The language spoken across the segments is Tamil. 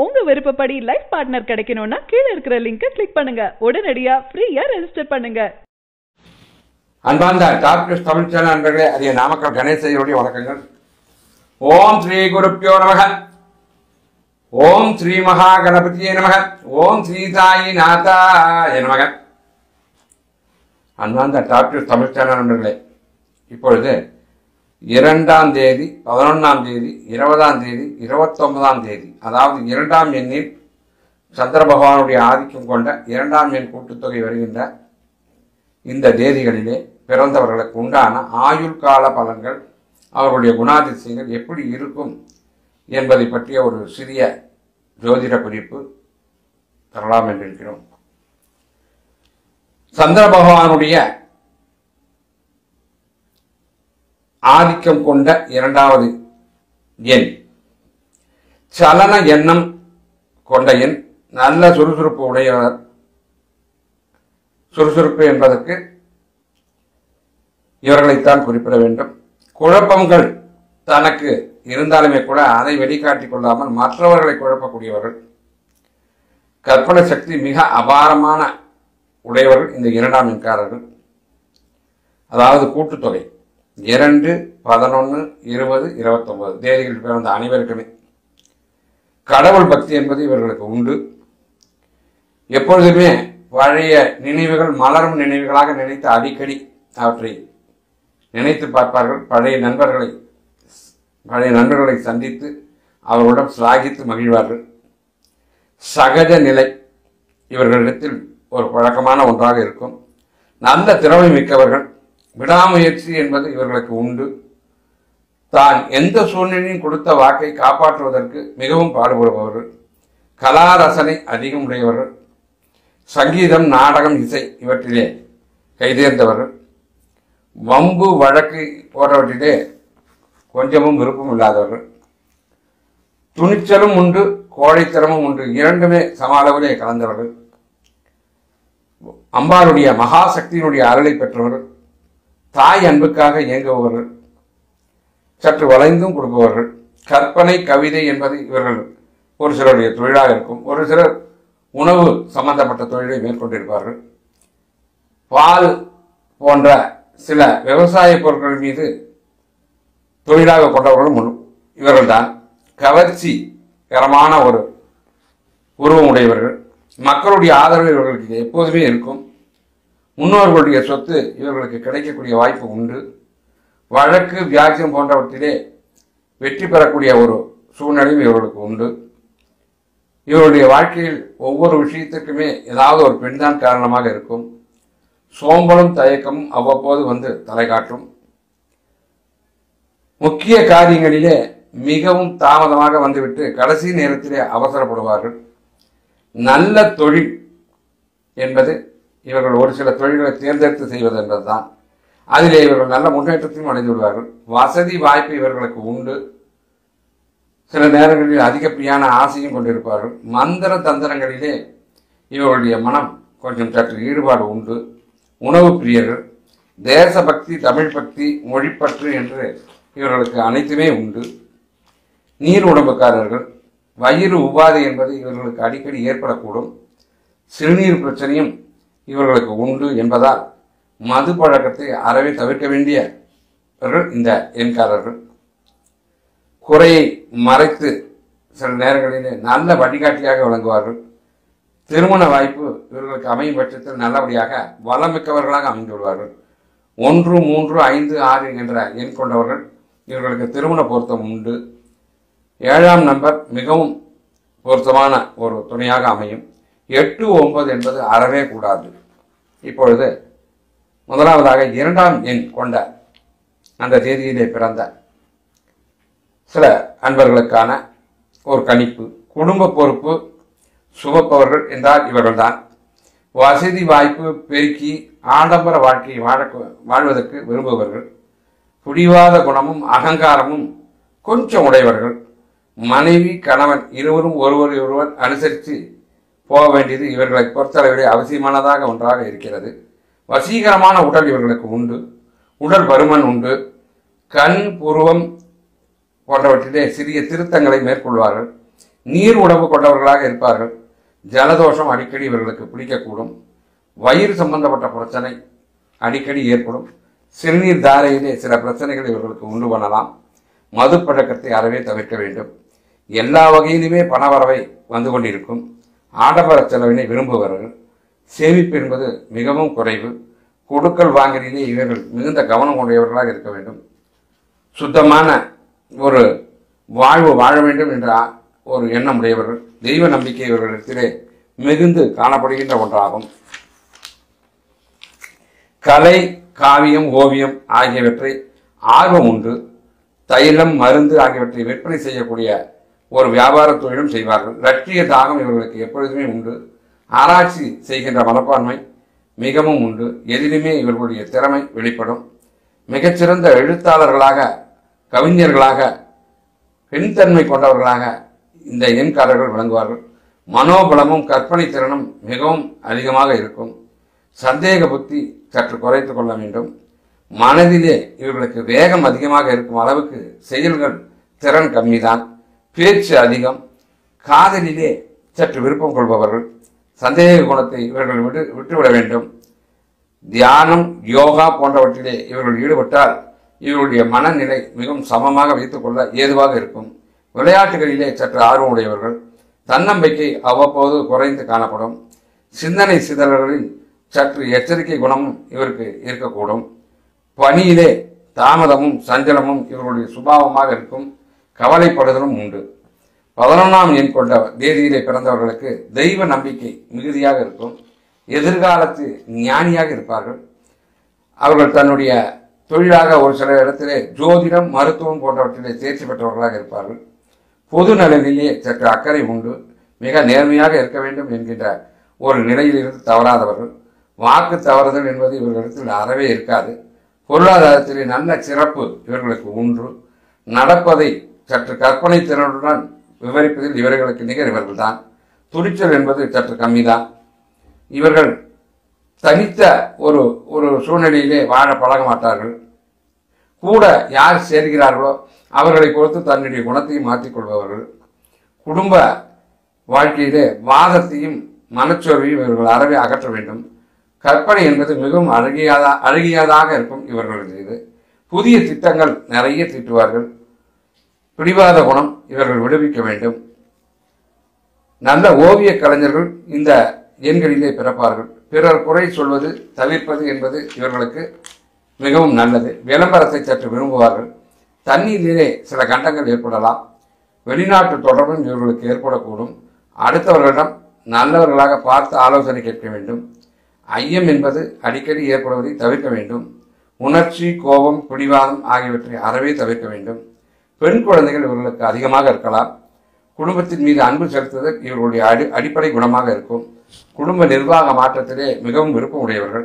உங்க விருப்பப்படி லைஃப் பார்ட்னர் கிடைக்கணும்னா கீழ இருக்கிற லிங்கை கிளிக் பண்ணுங்க. உடனடியா ஃப்ரீயா ரெஜிஸ்டர் பண்ணுங்க. அன்பார்ந்த டாக்டர் தமிழ் சேனல் நண்பர்களே, அரிய நாமக்கல் கணேசையோடைய வணக்கங்கள். ஓம் ஸ்ரீ குருப்பியோ நமக. ஓம் ஸ்ரீ மகா கணபதியே நமக. ஓம் ஸ்ரீ சாயி நாதாய நமக. அன்பார்ந்த டாக்டர் தமிழ் சேனல் நண்பர்களே, இப்பொழுது 2ஆம் தேதி, 11ஆம் தேதி, 20ஆம் தேதி, 29ஆம் தேதி, அதாவது 2ஆம் எண்ணில் சந்திர பகவானுடைய ஆதிக்கம் கொண்ட 2ஆம் எண் கூட்டுத்தொகை வருகின்ற இந்த தேதிகளிலே பிறந்தவர்களுக்கு உண்டான ஆயுள் கால பலன்கள், அவர்களுடைய குணாதிசயங்கள் எப்படி இருக்கும் என்பதை பற்றிய ஒரு சிறிய ஜோதிட குறிப்பு தரலாம் என்றிருக்கிறோம். சந்திர பகவானுடைய ஆதிக்கம் கொண்ட 2வது எண் சலன எண்ணம் கொண்ட எண். நல்ல சுறுசுறுப்பு உடையவர். சுறுசுறுப்பு என்பதற்கு இவர்களைத்தான் குறிப்பிட வேண்டும். குழப்பங்கள் தனக்கு இருந்தாலுமே கூட அதை வெளிக்காட்டிக் கொள்ளாமல் மற்றவர்களை குழப்பக்கூடியவர்கள். கற்பனை சக்தி மிக அபாரமான உடையவர்கள் இந்த 2ஆம் எண்காரர்கள். அதாவது கூட்டுத்தொகை 2, 11, 20, 29 தேதிகள் பிறந்த அனைவருக்குமே கடவுள் பக்தி என்பது இவர்களுக்கு உண்டு. எப்பொழுதுமே பழைய நினைவுகள் மலரும் நினைவுகளாக நினைத்து அடிக்கடி அவற்றை நினைத்து பார்ப்பார்கள். பழைய நண்பர்களை சந்தித்து அவர்களுடன் சிலாகித்து மகிழ்வார்கள். சகஜ நிலை இவர்களிடத்தில் ஒரு பழக்கமான ஒன்றாக இருக்கும். நல்ல திறமை மிக்கவர்கள். விடாமுயற்சி என்பது இவர்களுக்கு உண்டு. தான் எந்த சூழ்நிலையும் கொடுத்த வாக்கை காப்பாற்றுவதற்கு மிகவும் பாடுபடுபவர்கள். கலாரசனை அதிகம் உடையவர்கள். சங்கீதம், நாடகம், இசை இவற்றிலே கைதேர்ந்தவர்கள். வம்பு வழக்கு போன்றவற்றிலே கொஞ்சமும் விருப்பம் இல்லாதவர்கள். துணிச்சலும் உண்டு, கோழைத்தனமும் உண்டு. இரண்டுமே சம அளவிலே கலந்தவர்கள். அம்பாளுடைய மகாசக்தியினுடைய அருளை பெற்றவர்கள். தாய் அன்புக்காக இயங்குபவர்கள். சற்று வளைந்தும் கொடுப்பவர்கள். கற்பனை, கவிதை என்பது இவர்கள் ஒரு சிலருடைய தொழிலாக இருக்கும். ஒரு சிலர் உணவு சம்பந்தப்பட்ட தொழிலை மேற்கொண்டிருப்பார்கள். பால் போன்ற சில விவசாய பொருட்கள் மீது தொழிலாக கொண்டவர்களும் இவர்கள்தான். கவர்ச்சிகரமான ஒரு உருவம் உடையவர்கள். மக்களுடைய ஆதரவு இவர்களுக்கு எப்போதுமே இருக்கும். முன்னோர்களுடைய சொத்து இவர்களுக்கு கிடைக்கக்கூடிய வாய்ப்பு உண்டு. வழக்கு, வியாஜ்யம் போன்றவற்றிலே வெற்றி பெறக்கூடிய ஒரு சூழ்நிலையும் இவர்களுக்கு உண்டு. இவருடைய வாழ்க்கையில் ஒவ்வொரு விஷயத்திற்குமே ஏதாவது ஒரு பெண்தான் காரணமாக இருக்கும். சோம்பலும் தயக்கமும் அவ்வப்போது வந்து தலை காட்டும். முக்கிய காரியங்களிலே மிகவும் தாமதமாக வந்துவிட்டு கடைசி நேரத்திலே அவசரப்படுவார்கள். நல்ல தொழில் என்பது இவர்கள் ஒரு சில தொழில்களை தேர்ந்தெடுத்து செய்வது என்பதுதான். அதிலே இவர்கள் நல்ல முன்னேற்றத்தையும் அடைந்து விடுவார்கள். வசதி வாய்ப்பு இவர்களுக்கு உண்டு. சில நேரங்களில் அதிகப்படியான ஆசையும் கொண்டிருப்பார்கள். மந்திர தந்திரங்களிலே இவர்களுடைய மனம் கொஞ்சம் சற்று ஈடுபாடு உண்டு. உணவு பிரியர்கள். தேசபக்தி, தமிழ் பக்தி, மொழிப்பற்று என்று இவர்களுக்கு அனைத்துமே உண்டு. நீர் உடம்புக்காரர்கள். வயிறு உபாதை என்பது இவர்களுக்கு அடிக்கடி ஏற்படக்கூடும். சிறுநீர் பிரச்சனையும் இவர்களுக்கு உண்டு என்பதால் மது பழக்கத்தை அறவே தவிர்க்க வேண்டியவர்கள் இந்த எண்காரர்கள். குறையை மறைத்து சில நேரங்களிலே நல்ல வழிகாட்டியாக விளங்குவார்கள். திருமண வாய்ப்பு இவர்களுக்கு அமையும் பட்சத்தில் நல்லபடியாக வளமிக்கவர்களாக அமைந்து விடுவார்கள். 1, 3, 5, 6 என்ற எண் கொண்டவர்கள் இவர்களுக்கு திருமண பொருத்தம் உண்டு. 7ஆம் நம்பர் மிகவும் பொருத்தமான ஒரு துணையாக அமையும். 8, 9 என்பது அறவே கூடாது. இப்பொழுது முதலாவதாக 2ஆம் எண் கொண்ட அந்த தேதியிலே பிறந்த சில அன்பர்களுக்கான ஒரு கணிப்பு. குடும்ப பொறுப்பு சுமப்பவர்கள் என்றால் இவர்கள்தான். வசதி வாய்ப்பு பெருக்கி ஆடம்பர வாழ்க்கையை வாழ்வதற்கு விரும்புபவர்கள். பிடிவாத குணமும் அகங்காரமும் கொஞ்சம் உடையவர்கள். மனைவி, கணவன் இருவரும் ஒருவர் அனுசரித்து போக வேண்டியது இவர்களை பொறுத்தளவிலே அவசியமானதாக ஒன்றாக இருக்கிறது. வசீகரமான உடல் இவர்களுக்கு உண்டு. உடல் பருமன் உண்டு. கண், புருவம் போன்றவற்றிலே சிறிய திருத்தங்களை மேற்கொள்வார்கள். நீர் உணவு கொண்டவர்களாக இருப்பார்கள். ஜலதோஷம் அடிக்கடி இவர்களுக்கு பிடிக்கக்கூடும். வயிறு சம்பந்தப்பட்ட பிரச்சனை அடிக்கடி ஏற்படும். சிறுநீர் தாரையிலே சில பிரச்சனைகள் இவர்களுக்கு உண்டு பண்ணலாம். மது பழக்கத்தை அறவே தவிர்க்க வேண்டும். எல்லா வகையிலுமே பணவரவை வந்து கொண்டிருக்கும். ஆடம்பர செலவினை விரும்புவார்கள். சேமிப்பு என்பது மிகவும் குறைவு. கொடுக்கல் வாங்கலிலே இவர்கள் மிகுந்த கவனம் கொண்டவர்களாக இருக்க வேண்டும். சுத்தமான ஒரு வாழ்வு வாழ வேண்டும் என்ற ஒரு எண்ணம் உடையவர்கள். தெய்வ நம்பிக்கை இவர்களிடத்திலே மிகுந்து காணப்படுகின்ற ஒன்றாகும். கலை, காவியம், ஓவியம் ஆகியவற்றை ஆர்வம் உண்டு. தைலம், மருந்து ஆகியவற்றை விற்பனை செய்யக்கூடிய ஒரு வியாபார தொழிலும் செய்வார்கள். லட்சிய தாகம் இவர்களுக்கு எப்பொழுதுமே உண்டு. ஆராய்ச்சி செய்கின்ற மனப்பான்மை மிகவும் உண்டு. எதிலுமே இவர்களுடைய திறமை வெளிப்படும். மிகச்சிறந்த எழுத்தாளர்களாக, கவிஞர்களாக, பெண்தன்மை கொண்டவர்களாக இந்த எண்காரர்கள் விளங்குவார்கள். மனோபலமும் கற்பனை திறனும் மிகவும் அதிகமாக இருக்கும். சந்தேக புத்தி சற்று குறைத்துக் கொள்ள வேண்டும். மனதிலே இவர்களுக்கு வேகம் அதிகமாக இருக்கும் அளவுக்கு செயல்கள் திறன் கம்மிதான். பேச்சு அதிகம். காதலிலே சற்று விருப்பம் கொள்பவர்கள். சந்தேக குணத்தை இவர்கள் விட்டுவிட வேண்டும். தியானம், யோகா போன்றவற்றிலே இவர்கள் ஈடுபட்டால் இவர்களுடைய மனநிலை மிகவும் சமமாக வைத்துக் கொள்ள ஏதுவாக இருக்கும். விளையாட்டுகளிலே சற்று ஆர்வம் உடையவர்கள். தன்னம்பிக்கை அவ்வப்போது குறைந்து காணப்படும். சிந்தனை சிதறல்களில் சற்று எச்சரிக்கை குணமும் இவருக்கு இருக்கக்கூடும். பணியிலே தாமதமும் சஞ்சலமும் இவர்களுடைய சுபாவமாக இருக்கும். கவலைப்படுதலும் உண்டு. 11ஆம் எண் கொண்ட தேதியிலே பிறந்தவர்களுக்கு தெய்வ நம்பிக்கை மிகுதியாக இருக்கும். எதிர்காலத்து ஞானியாக இருப்பார்கள். அவர்கள் தன்னுடைய தொழிலாக ஒரு சில இடத்திலே ஜோதிடம், மருத்துவம் போன்றவற்றிலே தேர்ச்சி பெற்றவர்களாக இருப்பார்கள். பொது நலனிலே சற்று அக்கறை உண்டு. மிக நேர்மையாக இருக்க வேண்டும் என்கின்ற ஒரு நிலையிலிருந்து தவறாதவர்கள். வாக்கு தவறுதல் என்பது இவர்களிடத்தில் அறவே இருக்காது. பொருளாதாரத்திலே நல்ல சிறப்பு இவர்களுக்கு உண்டு. நடப்பதை சற்று கற்பனை திறனுடன் விவரிப்பதில் இவர்களுக்கு நிகர் இவர்கள்தான். துணிச்சல் என்பது சற்று கம்மிதான். இவர்கள் தனித்த ஒரு ஒரு சூழ்நிலையிலே வாழ பழக மாட்டார்கள். கூட யார் சேர்கிறார்களோ அவர்களை பொறுத்து தன்னுடைய குணத்தையும் மாற்றிக்கொள்பவர்கள். குடும்ப வாழ்க்கையிலே வாதத்தையும் மனச்சோர்வையும் இவர்கள் அறவே அகற்ற வேண்டும். கற்பனை என்பது மிகவும் அழகியதாக இருக்கும் இவர்களது. இது புதிய திட்டங்கள் நிறைய தீட்டுவார்கள். பிடிவாத குணம் இவர்கள் விடுவிக்க வேண்டும். நல்ல ஓவிய கலைஞர்கள் இந்த எண்களிலே பிறப்பார்கள். பிறர் குறை சொல்வது தவிர்ப்பது என்பது இவர்களுக்கு மிகவும் நல்லது. விளம்பரத்தை சற்று விரும்புவார்கள். தண்ணீரிலே சில கண்டங்கள் ஏற்படலாம். வெளிநாட்டு தொடர்பும் இவர்களுக்கு ஏற்படக்கூடும். அடுத்தவர்களிடம் நல்லவர்களாக பார்த்து ஆலோசனை கேட்க வேண்டும். ஐயம் என்பது அடிக்கடி ஏற்படுவதை தவிர்க்க வேண்டும். உணர்ச்சி, கோபம், பிடிவாதம் ஆகியவற்றை அறவே தவிர்க்க வேண்டும். பெண் குழந்தைகள் இவர்களுக்கு அதிகமாக இருக்கலாம். குடும்பத்தின் மீது அன்பு செலுத்துதல் இவர்களுடைய அடிப்படை குணமாக இருக்கும். குடும்ப நிர்வாக மாற்றத்திலே மிகவும் விருப்பம் உடையவர்கள்.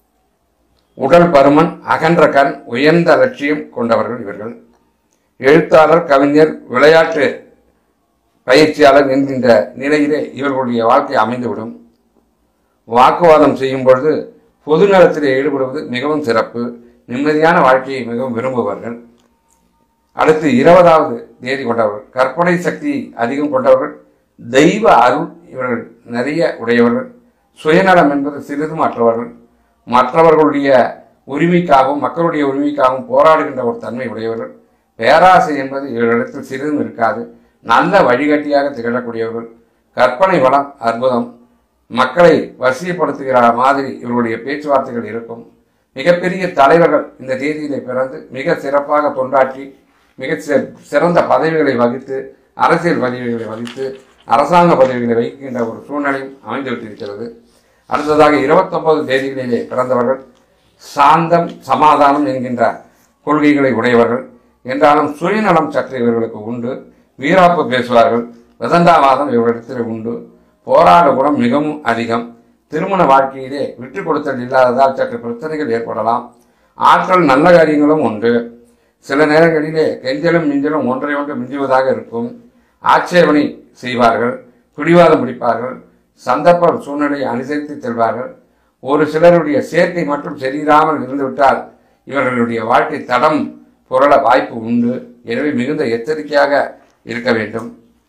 உடல் பருமன், அகன்ற கண், உயர்ந்த லட்சியம் கொண்டவர்கள் இவர்கள். எழுத்தாளர், கவிஞர், விளையாட்டு பயிற்சியாளர் என்கின்ற நிலையிலே இவர்களுடைய வாழ்க்கை அமைந்துவிடும். வாக்குவாதம் செய்யும் பொழுது பொது நலத்திலே ஈடுபடுவது மிகவும் சிறப்பு. நிம்மதியான வாழ்க்கையை மிகவும் விரும்புவார்கள். அடுத்து 20வது தேதி கொண்டவர்கள். கற்பனை சக்தி அதிகம் கொண்டவர்கள். தெய்வ அருள் இவர்கள் நிறைய உடையவர்கள். சுயநலம் என்பது சிறிதும் அற்றவர்கள். மற்றவர்களுடைய உரிமைக்காகவும் மக்களுடைய உரிமைக்காகவும் போராடுகின்ற ஒரு தன்மை உடையவர்கள். பேராசை என்பது இவர்களிடத்தில் சிறிதும் இருக்காது. நல்ல வழிகாட்டியாக திகழக்கூடியவர்கள். கற்பனை வளம் அற்புதம். மக்களை வசியப்படுத்துகிற மாதிரி இவர்களுடைய பேச்சுவார்த்தைகள் இருக்கும். மிகப்பெரிய தலைவர்கள் இந்த தேதியிலே பிறந்து மிக சிறப்பாக தொண்டாற்றி மிக சிறந்த பதவிகளை வகித்து, அரசியல் பதவிகளை வகித்து, அரசாங்க பதவிகளை வகிக்கின்ற ஒரு சூழ்நிலையும் அமைந்துவிட்டிருக்கிறது. அடுத்ததாக 29 தேதிகளிலே பிறந்தவர்கள் சாந்தம், சமாதானம் என்கின்ற கொள்கைகளை உடையவர்கள். என்றாலும் சுயநலம் சற்று இவர்களுக்கு உண்டு. வீராப்பு பேசுவார்கள். விதண்டாவாதம் இவர்களிடத்தில் உண்டு. போராட குணம் மிகவும் அதிகம். திருமண வாழ்க்கையிலே விட்டு கொடுத்தல் இல்லாததால் சற்று பிரச்சனைகள் ஏற்படலாம். ஆற்றல், நல்ல காரியங்களும் உண்டு. சில நேரங்களிலே கெஞ்சலும் மிஞ்சலும் ஒன்றை ஒன்று மிஞ்சுவதாக இருக்கும். ஆட்சேபனை செய்வார்கள். பிடிவாதம் பிடிப்பார்கள். சந்தர்ப்ப சூழ்நிலையை அனுசரித்து செல்வார்கள். ஒரு சிலருடைய சேர்க்கை மட்டும் சரியில்லாமல் இருந்துவிட்டால் இவர்களுடைய வாழ்க்கை தடம் புரள வாய்ப்பு உண்டு. எனவே மிகுந்த எச்சரிக்கையாக இருக்க வேண்டும்.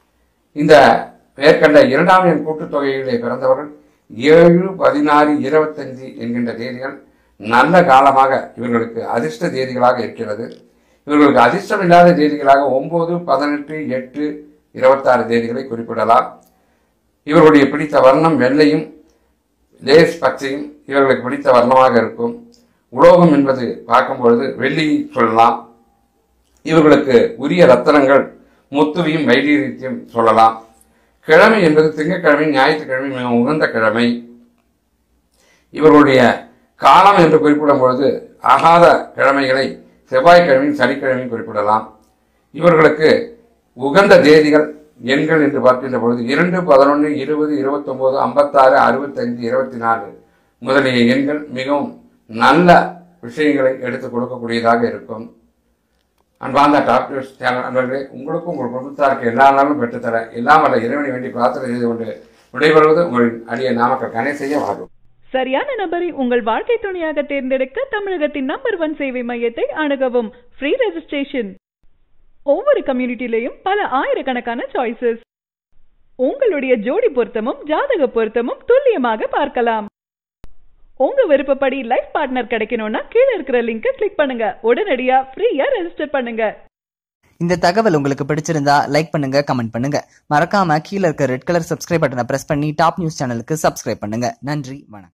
இந்த மேற்கண்ட இரண்டாம் எண் கூட்டுத்தொகையிலே பிறந்தவர்கள் 7, 16, 25 என்கின்ற தேதிகள் நல்ல காலமாக இவர்களுக்கு அதிர்ஷ்ட தேதிகளாக இருக்கிறது. இவர்களுக்கு அதிர்ஷ்டம் இல்லாத தேதிகளாக 9, 18, 8, 26 தேதிகளை குறிப்பிடலாம். இவர்களுடைய பிடித்த வர்ணம் வெள்ளையும் லேஸ் பச்சையும் இவர்களுக்கு பிடித்த வர்ணமாக இருக்கும். உலோகம் என்பது பார்க்கும்பொழுது வெள்ளி சொல்லலாம். இவர்களுக்கு உரிய ரத்தனங்கள் முத்துவையும் வைடீரியத்தையும் சொல்லலாம். கிழமை என்பது திங்கட்கிழமை, ஞாயிற்றுக்கிழமை மிக உகந்த கிழமை. இவர்களுடைய காலம் என்று குறிப்பிடும் பொழுது ஆகாத கிழமைகளை செவ்வாய்க்கிழமையும் சனிக்கிழமையும் குறிப்பிடலாம். இவர்களுக்கு உகந்த தேதிகள் எண்கள் என்று பார்க்கின்ற பொழுது 2, 11, 20, 29, 56, 65, 24 முதலிய எண்கள் மிகவும் நல்ல விஷயங்களை எடுத்துக் கொடுக்கக்கூடியதாக இருக்கும். அன்பார்ந்த டாக்டர்ஸ் சேனல் நண்பர்களே, உங்களுக்கும் உங்கள் குடும்பத்தாருக்கு எல்லா நாளும் பெற்றுத்தர எல்லாம் வல்ல இறைவனை வேண்டி பிரார்த்தனை செய்து கொண்டு விடைபெறுவது உங்களின் அடிய நாமக்கல் கணேசையா ஆகும். சரியான நபரை உங்கள் வாழ்க்கை துணையாக தேர்ந்தெடுக்க தமிழகத்தின் நம்பர் 1 சேவை மையத்தை அணுகவும். Free registration. ஒவ்வொரு கம்யூனிட்டிலையும் பல ஆயிரக்கணக்கான சாய்ஸஸ். உங்களுடைய ஜோடி பொருத்தமும் ஜாதக பொருத்தமும் துல்லியமாக பார்க்கலாம். உங்க விருப்பப்படி லைஃப் பார்ட்னர் கிடைக்கணும்னா கீழே இருக்கிற லிங்கை கிளிக் பண்ணுங்க. உடனடியா ஃப்ரீயா ரெஜிஸ்டர் பண்ணுங்க. இந்த தகவல் உங்களுக்கு பிடிச்சிருந்தா லைக் பண்ணுங்க, கமெண்ட் பண்ணுங்க. மறக்காம கீழே இருக்க ரெட் கலர் சப்ஸ்கிரைப் பட்டனை பிரஸ் பண்ணி டாப் நியூஸ் சேனலுக்கு சப்ஸ்கிரைப் பண்ணுங்க. நன்றி, வணக்கம்.